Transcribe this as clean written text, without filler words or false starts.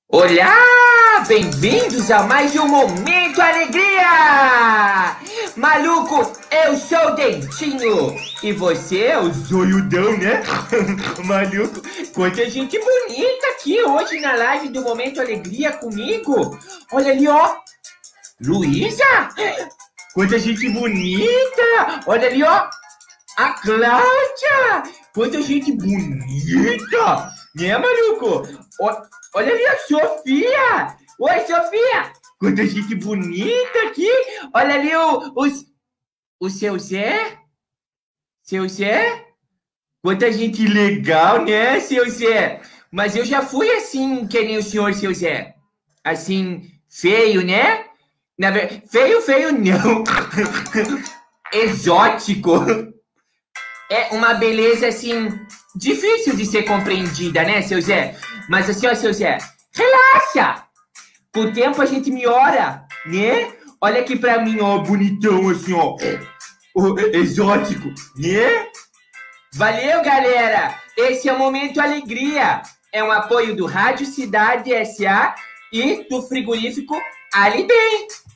Olá! Bem-vindos a mais um Momento Alegria! Maluco, eu sou o Dentinho e você é o Zoiudão, né? Maluco, quanta gente bonita aqui hoje na live do Momento Alegria comigo! Olha ali, ó! Luísa! Quanta gente bonita! Olha ali, ó! A Cláudia! Quanta gente bonita! Né, maluco? Olha ali a Sofia! Oi, Sofia! Quanta gente bonita aqui! Olha ali o seu Zé! Seu Zé? Quanta gente legal, né, seu Zé? Mas eu já fui assim, que nem o senhor, seu Zé. Assim, feio, né? Feio não. Exótico. É uma beleza, assim, difícil de ser compreendida, né, seu Zé? Mas assim, ó, seu Zé, relaxa! Com o tempo a gente melhora, né? Olha aqui pra mim, ó, bonitão, assim, ó. Exótico, né? Valeu, galera! Esse é o Momento Alegria. É um apoio do Rádio Cidade S.A. e do frigorífico Ali Bem.